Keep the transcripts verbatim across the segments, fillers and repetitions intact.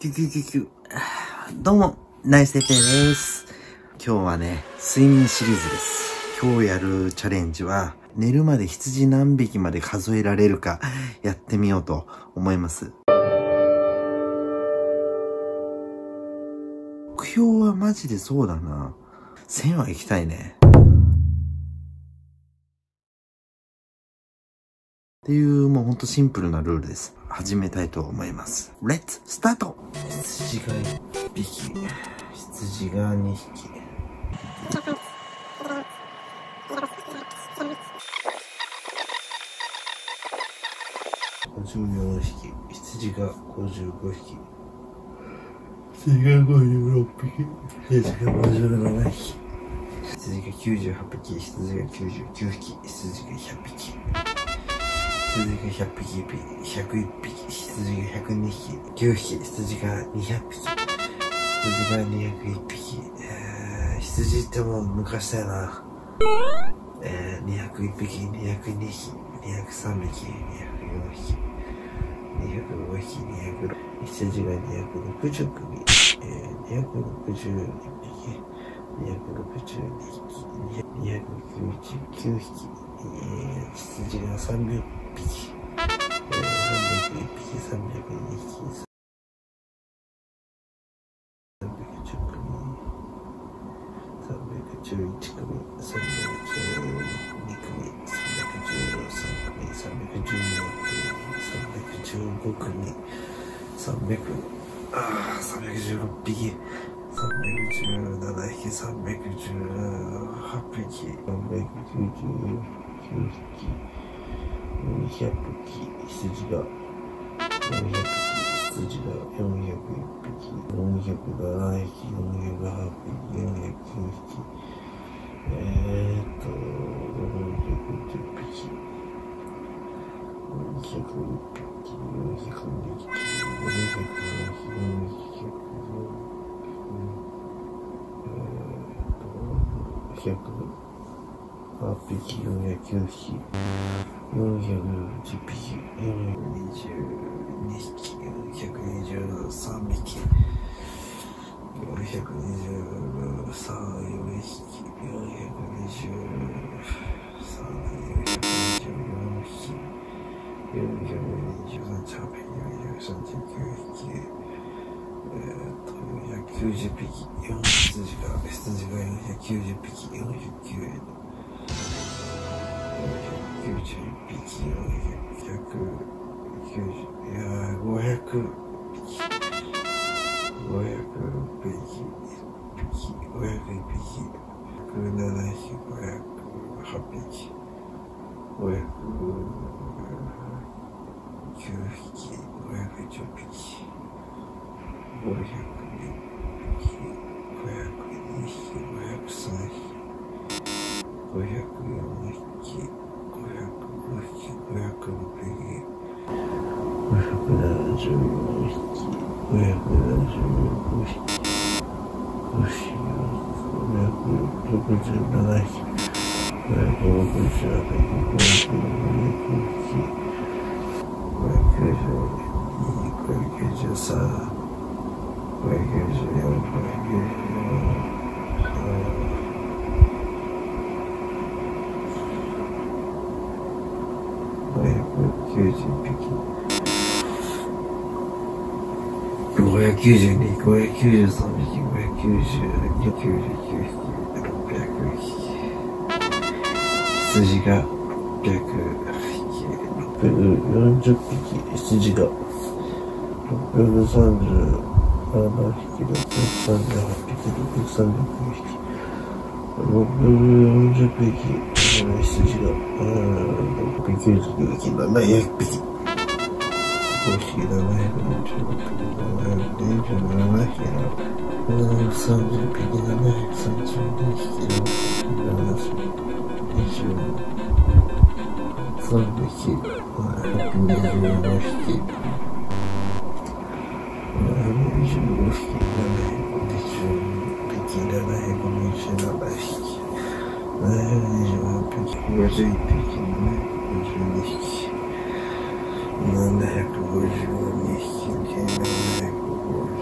キュキュキュキュ。どうも、ナイステペです。今日はね、睡眠シリーズです。今日やるチャレンジは、寝るまで羊何匹まで数えられるかやってみようと思います。目標はマジでそうだな。せんは行きたいね。っていう、もうほんとシンプルなルールです。始めたいと思います。レッツスタート。羊がいっぴき、羊がにひき。ごじゅうよんひき、羊がごじゅうごひき。羊がごじゅうろっぴき、羊がごじゅうななひき。羊がきゅうじゅうはちぴき、羊がきゅうじゅうきゅうひき、羊がひゃくぴき。羊がひゃくぴき、ひゃくいっぴき、羊がひゃくにひき、きゅうひき、羊がにひゃくぴき、羊がにひゃくいっぴき、えー、羊ってもう昔だよな。えー、にひゃくいっぴき、にひゃくにひき、にひゃくさんびき、にひゃくよんひき、にひゃくごひき、にひゃくろくひき、羊がにひゃくろくじゅうくみ、えー、にひゃくろくじゅういっぴき、にひゃくろくじゅうにひき、にひゃくきゅうじゅうきゅうひき、えー、羊がさんびゃくぴき、えー、さんびゃくいっぴき、さんびゃくにひき、さんびゃくじゅうくみ、さんびゃくじゅういちくみ、さんびゃくじゅうにくみ、さんびゃくじゅうさんくみ、さんびゃくじゅうよんくみ、さんびゃくじゅうごくみ、さんびゃく、あー、さんびゃくじゅうろっぴき、さんびゃくじゅうななひき、さんびゃくじゅうはちぴき、さんびゃくきゅうじゅうきゅうひき、よんひゃくき、羊がよんひゃくき、羊がよんひゃくいっぴき、よんひゃくななひき、よんひゃくはちぴき、よんひゃくきゅうひき、えーっと、よんひゃくじゅっぴき、よんひゃくいっぴき、よんひゃくにひき、よんひゃくよんひき、よんひゃくひゃくはちぴき、よんひゃくきゅうひき、よんひゃくじゅっぴき、よんひゃくにじゅうにひき、よんひゃくにじゅうさんびき、よんひゃくにじゅうさん、よんひき、よんひゃくにじゅうさん、よんひゃくにじゅうよんひき、よんひゃくにじゅうさん、よんひゃくさんじゅうきゅうひき、えーっと、よんひゃくきゅうじゅっぴき、羊が、羊がよんひゃくきゅうじゅっぴき、よんひゃくきゅうえん。よんひゃくきゅうじゅういっぴき、よんひゃくきゅうじゅう、いやー、ごひゃくぴき、ごひゃくろくぴき、ごひゃくいっぴき、ごひゃくななひき、ごひゃくはちぴき、ごひゃくきゅうひき、ごひゃくじゅっぴき、ごひゃくいっぴき、ごひゃくにひき、ごひゃくさんひき、ごひゃくよんひき、ごひゃくごひき、ごひゃくろくひき、ごひゃくななじゅうよんひき、ごひゃくななじゅうごひき、ごひゃくろくじゅうななひき、ごひゃくろくじゅうはちひき、ごひゃくきゅうひき、ごひゃくきゅうじゅうに、ごひゃくきゅうじゅうさん、ごひゃくきゅうじゅうよん、ごひゃくきゅうじゅうご、ごひゃくきゅうじゅういっぴき、ごひゃくきゅうじゅうに、ごひゃくきゅうじゅうさんびき、ごひゃくきゅうじゅうに、きゅうじゅうきゅうひき、ろっぴゃくひき、羊がろっぴゃくひき、ろっぴゃくよんじゅっぴき、羊がろっぴゃくさんじゅうななひき、ろっぴゃくさんじゅうはちぴき、ろっぴゃくさんじゅうきゅうひき、ろっぴゃくよんじゅっぴき、羊がろっぴゃくきゅうじゅうきゅうひき、ななひゃくぴき、ごひき、ななひゃくにじゅうろっぴき、ななひゃくにじゅうななひき、ななひゃくさんじゅっぴき、ななひゃくさんじゅうにひき、ななひゃくにじゅうさんびき、ななひゃくにじゅうよんひき、ななひゃくにじゅうごひき、ななひゃくにじゅうぴき、ななひゃくにじゅうななひき、ななひゃくにじゅうはちぴき、ごじゅういっぴき、ななひゃくごじゅうにひき、ななひゃくごじゅうにひき、ななひゃくごじゅう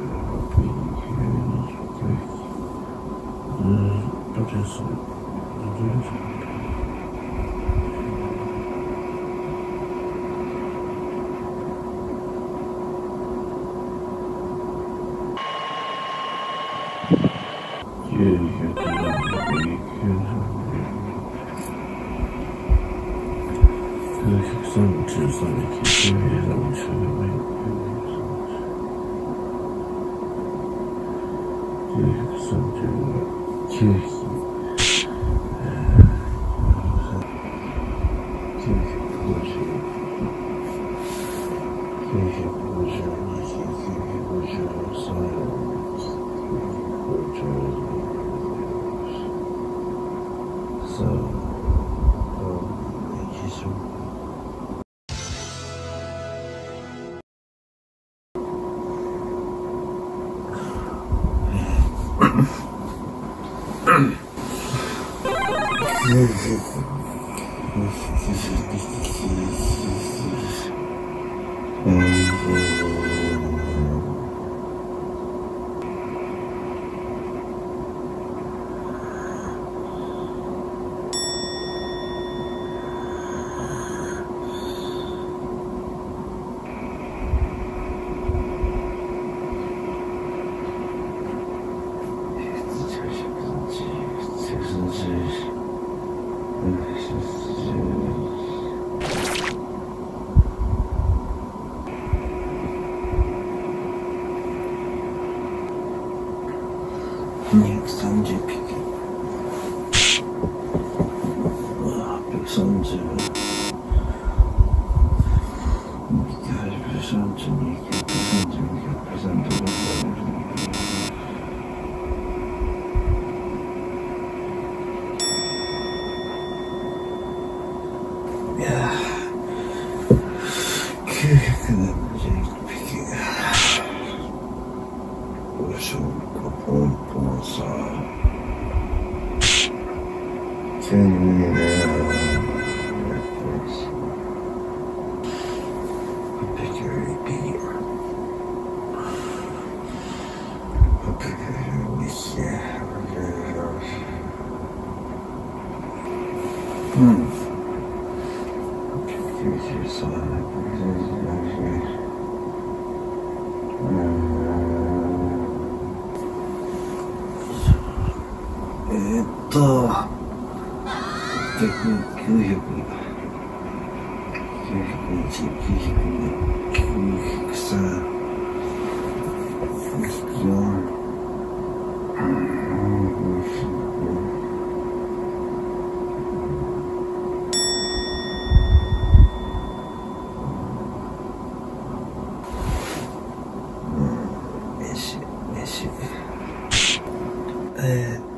とです。きゅうひゃくよんじゅうきゅうひゃくさんじゅうさんえき、きゅうひゃくさんじゅうよんえき、きゅうひゃくさんじゅうきゅうひき、きゅうひゃくごじゅう、きゅうひゃくごじゅうにひき、きゅうひゃくごじゅうさんえき、きゅうひゃくごじゅうよんさあ、エキション。にひゃくさんじゅうぴき、はっぴゃくさんじゅう、はっぴゃくさんじゅうに、ひゃくさんじゅうに、ひゃくさんじゅうに、いやー、きゅうひゃくななじゅういっぴき、よいしょ、ポンポンさ、急に見えねえな。はっぴゃうん。えーっと、きゅうひゃく、きゅうひゃくいち、きゅうひゃくに、きゅうひゃくさん、きゅうひゃくよん、えーっと、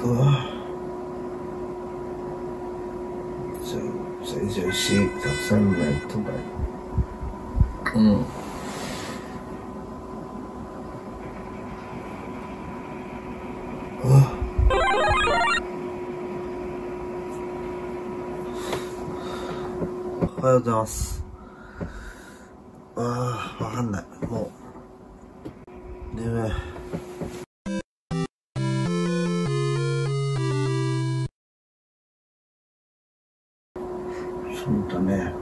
じゃあ、じゃあ、じゃあ、し、たくさんないとか。うん。あ。おはようございます。ああ、わかんない。もう。眠い。そうだね。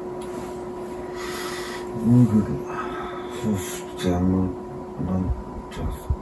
ヌードル。そしてあの、なんていう